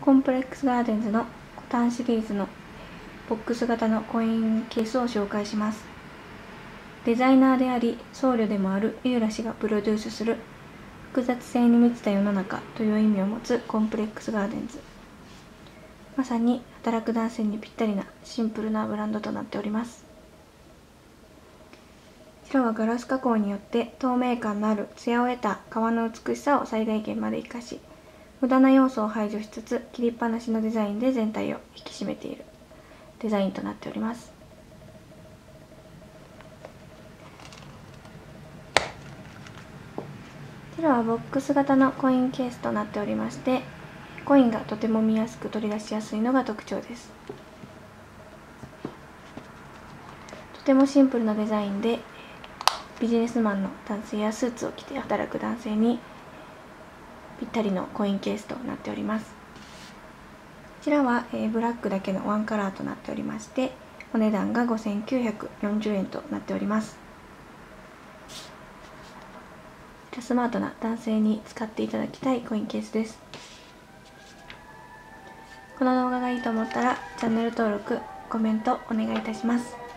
コンプレックスガーデンズのコタンシリーズのボックス型のコインケースを紹介します。デザイナーであり僧侶でもある井浦氏がプロデュースする複雑性に満ちた世の中という意味を持つコンプレックスガーデンズ。まさに働く男性にぴったりなシンプルなブランドとなっております。白はガラス加工によって透明感のある艶を得た革の美しさを最大限まで生かし、無駄な要素を排除しつつ切りっぱなしのデザインで全体を引き締めているデザインとなっております。こちらはボックス型のコインケースとなっておりまして、コインがとても見やすく取り出しやすいのが特徴です。とてもシンプルなデザインでビジネスマンの男性やスーツを着て働く男性にぴったりのコインケースとなっております。こちらはブラックだけのワンカラーとなっておりまして、お値段が5940円となっております。スマートな男性に使っていただきたいコインケースです。この動画がいいと思ったらチャンネル登録、コメントお願いいたします。